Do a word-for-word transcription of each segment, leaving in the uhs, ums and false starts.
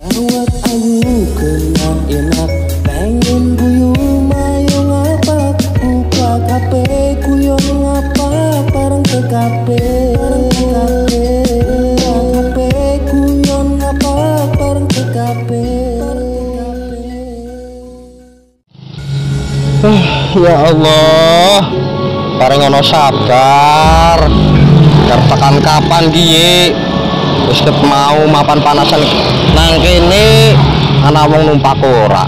Awak ayu kenang enak, pengen guyu mayo ngapak, buka kape guyon ngapak bareng ke kape, kape guyon ngapak bareng ke kape. Ya Allah, bareng ono sabar. Biar tekan kapan die? Wis ket mau mapan panasan nang kene ana wong numpak ora.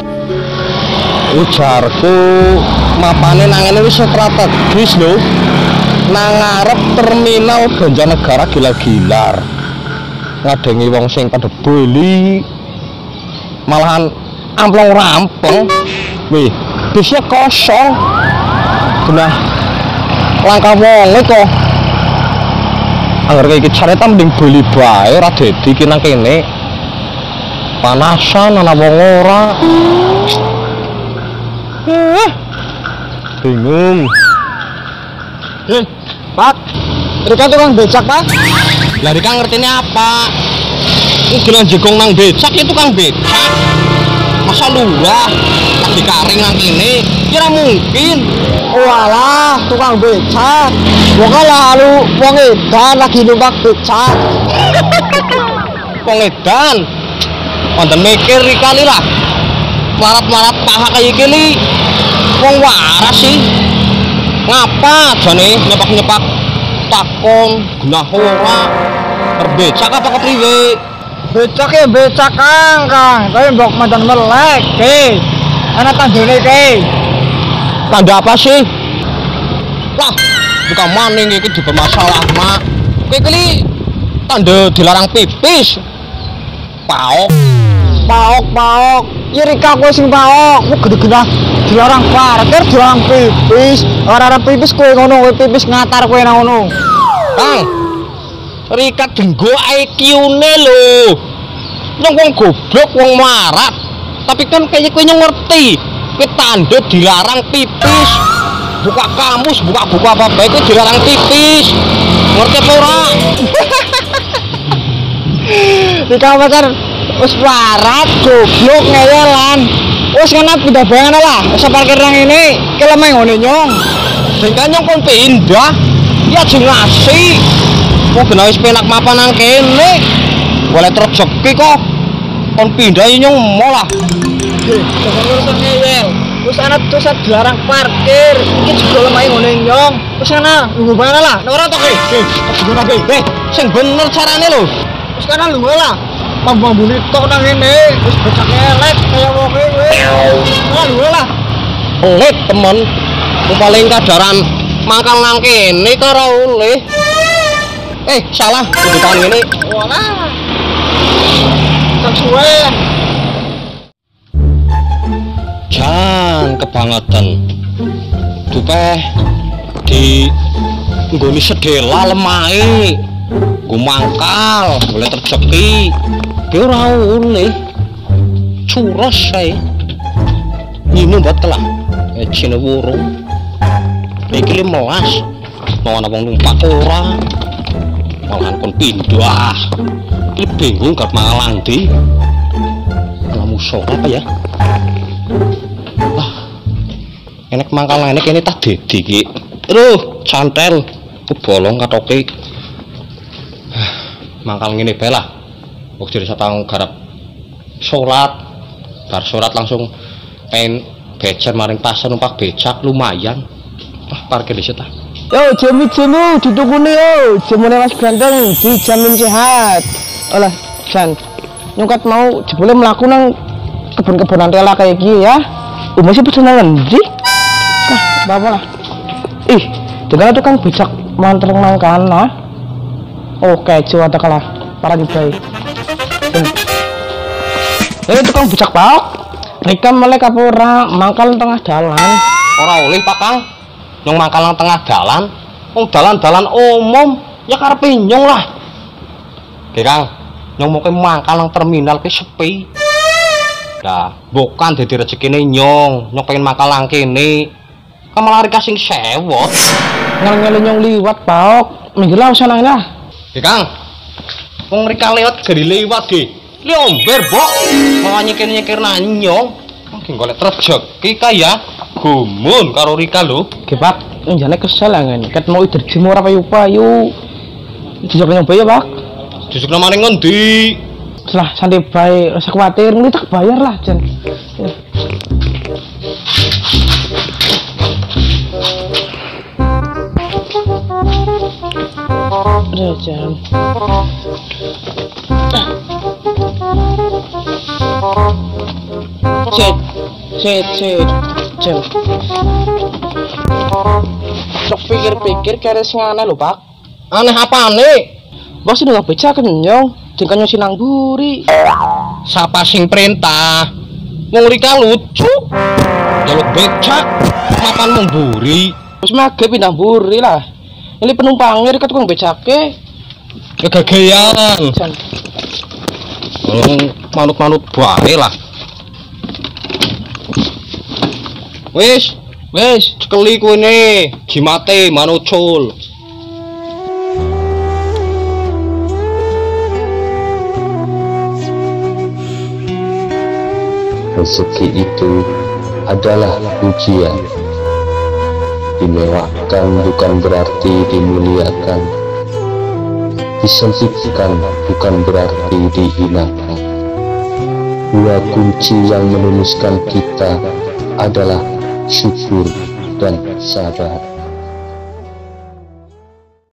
Ujarku mapane nang kene wis strategis lho. Nang ngarep terminal Banjarnegara Gilar-Gilar. Ngadengi wong sing padha beli. Malahan amplong rampung. Wih, bisnya kosong. Genah langkah wong kok. Angger iki careta mending beli bae ora dadi ki nang kene. Panasan ana wong ora. Eh, bingung. Eh, Pak. Rika tukang becak, Pak. Lah Rika ngertine apa? Iki gelang jegong nang becak itu tukang becak. Masa lurah lagi karing nang kene? Kira mungkin. Walah, tukang becak. Wong lalu wong edan lagi numpak becak. Wong edan. Wonten mikir kali lah. Marat-marat paha kaya iki li. Wong waras sih. Ngapa jane nyepak-nyepak takon genah ora? Berbecak apa kepriwe? Becak ya becak Kang, Kang. Kowe mbok mandan melek, Ki. Ana tandone Ki. Tanda apa sih? Wah, bukan maning iki dipermasalah, Mak. Kowe iki tanda dilarang pipis. Paok. Paok, paok. Ya Rika kowe sing paok. Kowe gede-gede dilarang parkir, dilarang pipis. Ora-ora pipis kowe ngono, kowe pipis ngatar kowe nang ngono. Kang. Rika denggo I Q-ne lho. Nang wong goblok, wong marat. Tapi kan kayaknya kowe ngerti. Kowe tanda dilarang pipis. Buka kamus, buka-buka apa bae kowe dilarang pipis. Ngerti apa ora? Rika pacar wis warat, goblok ngeyelan. Wis ngene pindah bae lah. Wis parkir nang ngene, ki lemeh ngene nyong. Sing kan nyong kon pindah. Ya aja ngasih. Kok kena wis penak mapan nang kene. Boleh rezeki kok. Kon pindah nyong molah. Nggih, jangan urusan ngeyel. Wis ana tulisan dilarang parkir. Iki juga lemah ngene nyong. Wis ana, lungguh bae lah. Nek ora to ki. Nggih, gimana ki? Eh, sing bener carane lho. Wis kana lungguh lah. Pambambune tok nang ngene. Wis becak elek kaya wong kowe. Ora lungguh lah. Oleh temen. Ku paling kadaran mangkal nang kene karo oleh. Eh, salah, kudu tangan ngene. Walah. Tak suwe. Jan kebangetan. Dupe di nggone sedela lemahe. Nggo mangkal, boleh rezeki. Ki ora oleh. Curos kae. Nyinu mbot telah. Eh cine wurung. Iki limolas. Mau ana wong numpak ora. Malahan kon pindah. Iki bingung gak mangalan ndi. Kamu sok apa ya? Wah. Enek mangkal enek ini tak dedi ki. Aduh, cantel. Kebolong katoke. Mangkal ngene bae lah. Wong dhewe satang garap salat. Bar salat langsung pengen becer maring pasar numpak becak lumayan. Wah, parkir dhisik ta. Yo, jamu-jamu ditunggu nih yo. Jamune Mas Ganteng dijamin sehat. Olah, Jan. Nyungkat mau jebule mlaku nang kebun-kebunan tela kayak gini ya. Umur sih pesen nang ndi? Nah, apa lah. Ih, dengan itu kan bijak mantel nang kana. Oke, coba tak kalah. Para dibai. Eh, tukang bijak paok. Rika melek apa ora mangkal tengah dalan. Ora oleh, Pak Kang. Nyong mangkal nang tengah dalan, wong dalan-dalan umum ya karepe nyong lah. Nggih Kang, nyong mau ke mangkal nang terminal ki sepi. Lah, bukan dadi rezekine nyong, nyong pengen mangkal nang kene. Kan malah Rika sing sewot. Ngel-ngele nyong liwat, Pak. Minggir lah usah nang lah. Nggih Kang. Wong Rika lewat gari liwat nggih. Li omber, Bok. Mau nyekir-nyekir nanyong. Mungkin golek rezeki kaya gumun karo Rika lho. Oke, Pak. Njane kesel angen. Ket mau ide ora payu-payu. Dijak nyoba ya, Pak. Dijak nang ngendi? Selah santai bae, rasa khawatir, ngene tak bayar lah, Jan. Ya. Udah, Jan. Cet, cet, cet, Jan. Sok pikir-pikir kare sing aneh lho, Pak. Aneh apane? Bos udah becak kenyong. Jengkanya sinang buri. Siapa sing perintah? Wong Rika lucu. Jaluk becak, mapan memburi. Wis mage pindah buri lah. Ini penumpangnya Rika tukang becake. Kegagean. Hmm, manut-manut bae lah. Wis, wis, cekeli kuwi jimate manucul. Rezeki itu adalah ujian. Dimewahkan bukan berarti dimuliakan. Disempitkan bukan berarti dihinakan. Dua kunci yang meluluskan kita adalah syukur dan sabar.